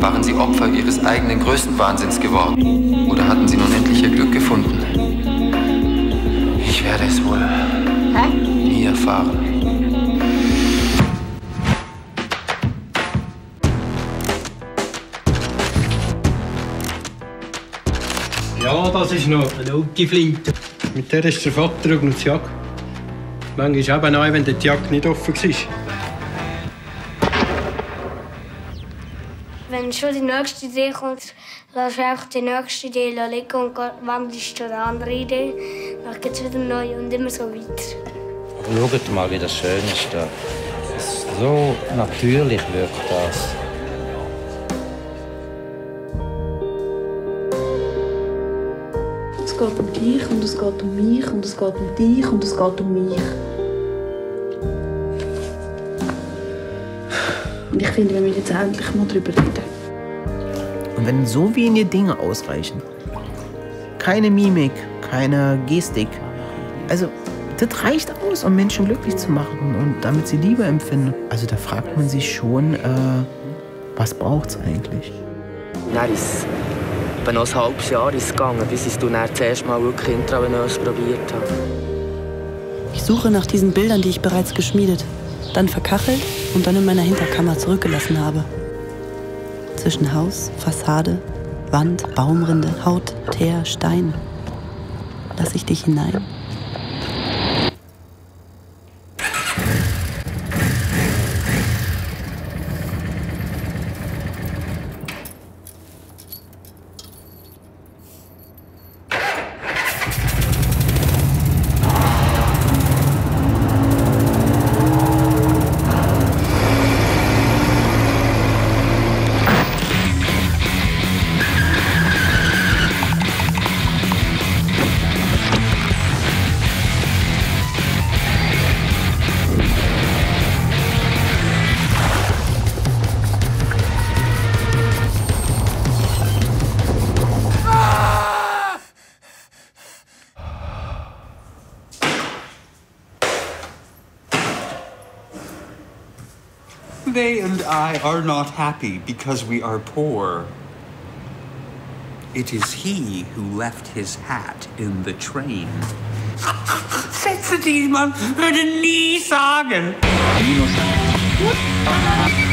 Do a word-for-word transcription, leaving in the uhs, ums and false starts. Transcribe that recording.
Waren sie Opfer ihres eigenen Größenwahnsinns geworden? Oder hatten sie nun endlich ihr Glück gefunden? Ich werde es wohl Hä? nie erfahren. Ja, das ist noch eine alte Flinte. Mit der ist der Vater und die Jagd. Manchmal eben auch, wenn die Jagd nicht offen war. Wenn schon die nächste Idee kommt, lass du einfach die nächste Idee liegen und wandelst zu einer anderen Idee. Dann geht es wieder neu und immer so weiter. Aber schaut mal, wie das schön ist. Da. So natürlich wirkt das. Es geht um dich und es geht um mich und es geht um dich und es geht um mich. Und ich finde, wir müssen jetzt endlich mal darüber reden. Und wenn so wenige Dinge ausreichen, keine Mimik, keine Gestik, also das reicht aus, um Menschen glücklich zu machen und damit sie Liebe empfinden. Also da fragt man sich schon, äh, was braucht's eigentlich? Dann ist es noch ein halbes Jahr gegangen, bis ich es dann das erste Mal wirklich intravenös probiert habe. Ich suche nach diesen Bildern, die ich bereits geschmiedet, dann verkachelt und dann in meiner Hinterkammer zurückgelassen habe. Zwischen Haus, Fassade, Wand, Baumrinde, Haut, Teer, Stein. Lass ich dich hinein? They and I are not happy because we are poor. It is he who left his hat in the train. Sätze, die man würde nie sagen.